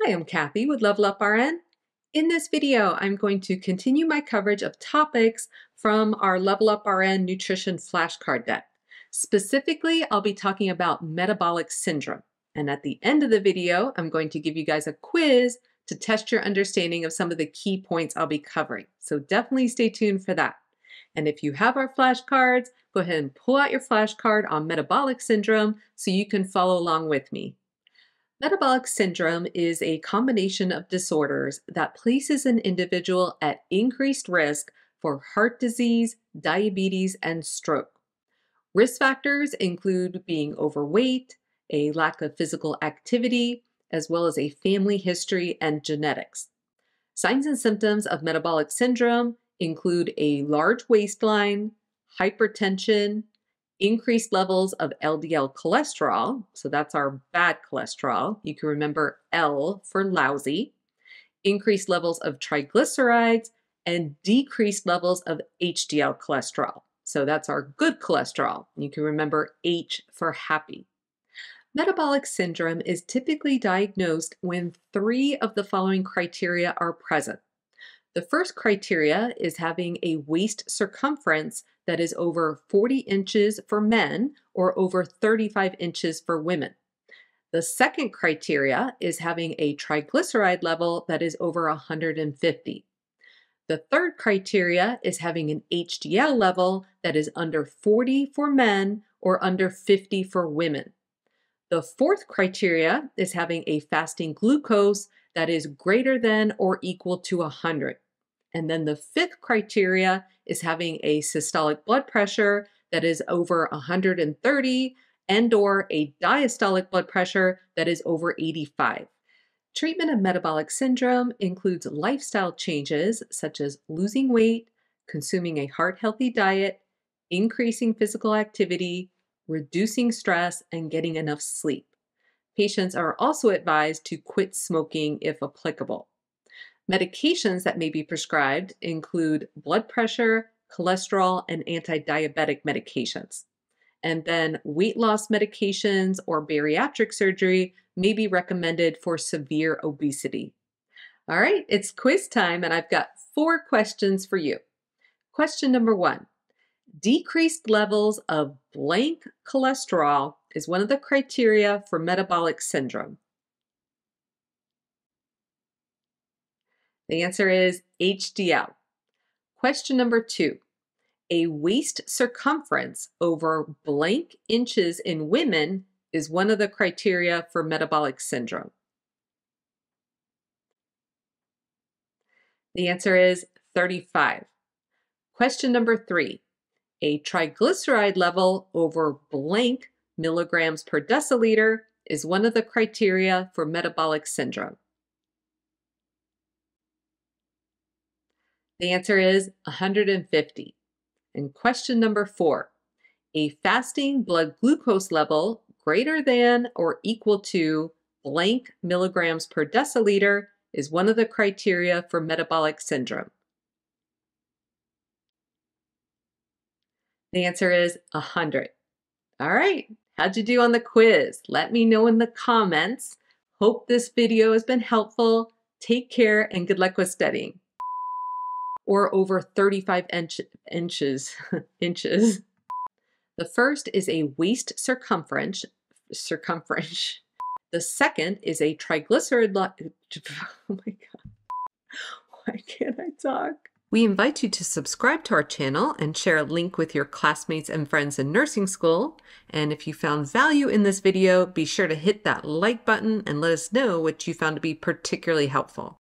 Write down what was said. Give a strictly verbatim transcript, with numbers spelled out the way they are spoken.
Hi, I'm Cathy with Level Up R N. In this video, I'm going to continue my coverage of topics from our Level Up R N Nutrition Flashcard deck. Specifically, I'll be talking about metabolic syndrome. And at the end of the video, I'm going to give you guys a quiz to test your understanding of some of the key points I'll be covering. So definitely stay tuned for that. And if you have our flashcards, go ahead and pull out your flashcard on metabolic syndrome so you can follow along with me. Metabolic syndrome is a combination of disorders that places an individual at increased risk for heart disease, diabetes, and stroke. Risk factors include being overweight, a lack of physical activity, as well as a family history and genetics. Signs and symptoms of metabolic syndrome include a large waistline, hypertension, increased levels of L D L cholesterol, so that's our bad cholesterol. You can remember L for lousy, increased levels of triglycerides, and decreased levels of H D L cholesterol. So that's our good cholesterol. You can remember H for happy. Metabolic syndrome is typically diagnosed when three of the following criteria are present. The first criteria is having a waist circumference that is over forty inches for men or over thirty-five inches for women. The second criteria is having a triglyceride level that is over one hundred fifty. The third criteria is having an H D L level that is under forty for men or under fifty for women. The fourth criteria is having a fasting glucose that is greater than or equal to one hundred. And then the fifth criteria is having a systolic blood pressure that is over one hundred thirty and or a diastolic blood pressure that is over eighty-five. Treatment of metabolic syndrome includes lifestyle changes such as losing weight, consuming a heart-healthy diet, increasing physical activity, reducing stress, and getting enough sleep. Patients are also advised to quit smoking if applicable. Medications that may be prescribed include blood pressure, cholesterol, and anti-diabetic medications. And then weight loss medications or bariatric surgery may be recommended for severe obesity. All right, it's quiz time, and I've got four questions for you. Question number one. Decreased levels of blank cholesterol is one of the criteria for metabolic syndrome. The answer is H D L. Question number two. A waist circumference over blank inches in women is one of the criteria for metabolic syndrome. The answer is thirty-five. Question number three. A triglyceride level over blank milligrams per deciliter is one of the criteria for metabolic syndrome. The answer is one hundred fifty. And question number four, a fasting blood glucose level greater than or equal to blank milligrams per deciliter is one of the criteria for metabolic syndrome. The answer is one hundred. All right, how'd you do on the quiz? Let me know in the comments. Hope this video has been helpful. Take care and good luck with studying. Or over thirty-five inch, inches, inches. The first is a waist circumference, circumference. The second is a triglyceride level. Oh my God, why can't I talk? We invite you to subscribe to our channel and share a link with your classmates and friends in nursing school. And if you found value in this video, be sure to hit that like button and let us know what you found to be particularly helpful.